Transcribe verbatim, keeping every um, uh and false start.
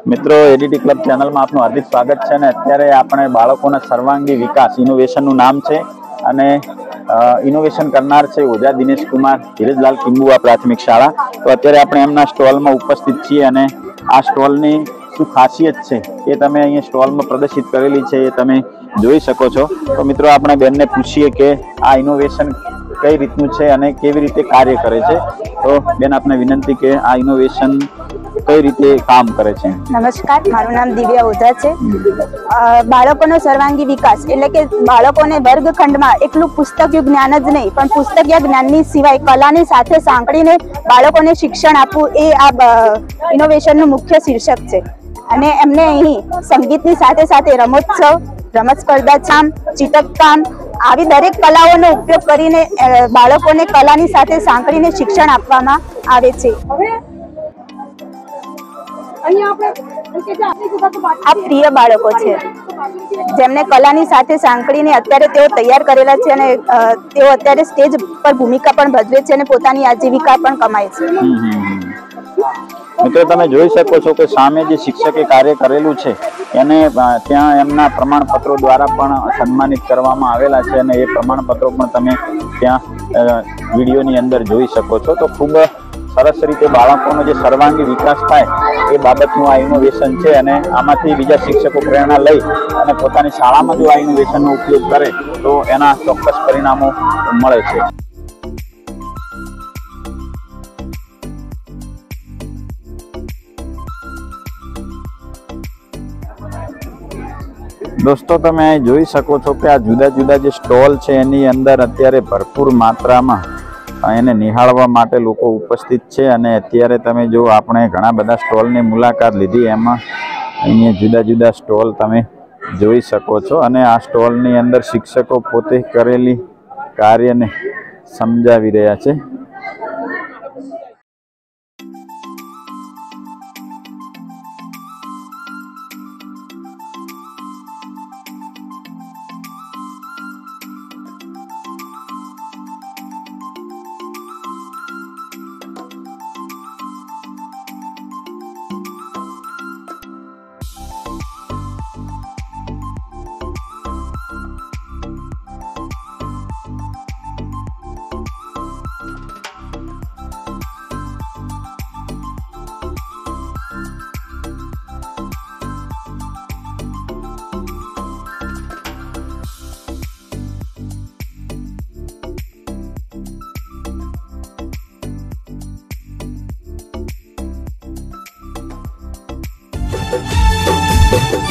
મિત્રો ADT club ચેનલમાં આપનું હાર્દિક સ્વાગત છે અને અત્યારે આપણે બાળકોના સર્વાંગી વિકાસ ઇનોવેશનનું નામ છે અને ઇનોવેશન કરનાર છે ઓઝા દિનેશ કુમાર ધીરજલાલ કિંબુઆ પ્રાથમિક શાળા। તો અત્યારે આપણે એમના સ્ટોલમાં ઉપસ્થિત છીએ અને આ સ્ટોલની શું ખાસિયત છે એ તમે અહીંયા સ્ટોલમાં પ્રદર્શિત કરેલી છે એ તમે જોઈ શકો છો। તો મિત્રો આપણે બેનને પૂછીએ કે આ ઇનોવેશન કઈ રીતનું છે અને કેવી રીતે કાર્ય કરે છે। તો બેન આપને વિનંતી કે આ ઇનોવેશન કઈ રીતે કામ કરે છે। નમસ્કાર, મારું નામ દિવ્યા ઓઝા છે। બાળકોનો સર્વાંગી વિકાસ એટલે કે બાળકોને વર્ગખંડમાં એકલું પુસ્તકીય જ્ઞાન જ નહીં પણ પુસ્તકીય જ્ઞાનની સિવાય કલાની સાથે સાંકળીને બાળકોને શિક્ષણ આપવું એ આ ઇનોવેશનનું મુખ્ય શીર્ષક છે। અને એમને અહીં સંગીતની સાથે સાથે રમોત્સવ, રમત સ્પર્ધા, કામ, ચિત્રકામ આવી દરેક કલાઓનો ઉપયોગ કરીને બાળકોને કલાની સાથે સાંકળીને શિક્ષણ આપવામાં આવે છે। આ પ્રિય બાળકો છે જેમને કલાની સાથે સાંકળીને અત્યારે તેઓ તૈયાર કરેલા છે અને તેઓ અત્યારે સ્ટેજ પર ભૂમિકા પણ ભજવે છે અને પોતાની આજીવિકા પણ કમાય છે। મિત્રો તમે જોઈ શકો છો કે સામે જે શિક્ષકે કાર્ય કરેલું છે એને ત્યાં એમના પ્રમાણપત્રો દ્વારા પણ સન્માનિત કરવામાં આવેલા છે અને એ પ્રમાણપત્રો પણ તમે ત્યાં વિડીયોની અંદર જોઈ શકો છો। તો ખૂબ સરસ રીતે બાળકોનો જે સર્વાંગી વિકાસ થાય એ બાબતનું આ ઇનોવેશન છે અને આમાંથી બીજા શિક્ષકો પ્રેરણા લઈ અને પોતાની શાળામાં જો આ ઇનોવેશનનો ઉપયોગ કરે તો એના ચોક્કસ પરિણામો મળે છે। દોસ્તો તમે જોઈ શકો છો કે આ જુદા જુદા જે સ્ટોલ છે એની અંદર અત્યારે ભરપૂર માત્રામાં એને નિહાળવા માટે લોકો ઉપસ્થિત છે અને અત્યારે તમે જો આપણે ઘણા બધા સ્ટોલની મુલાકાત લીધી એમાં અહીંયા જુદા જુદા સ્ટોલ તમે જોઈ શકો છો અને આ સ્ટોલની અંદર શિક્ષકો પોતે કરેલી કાર્યને સમજાવી રહ્યા છે। Thank you.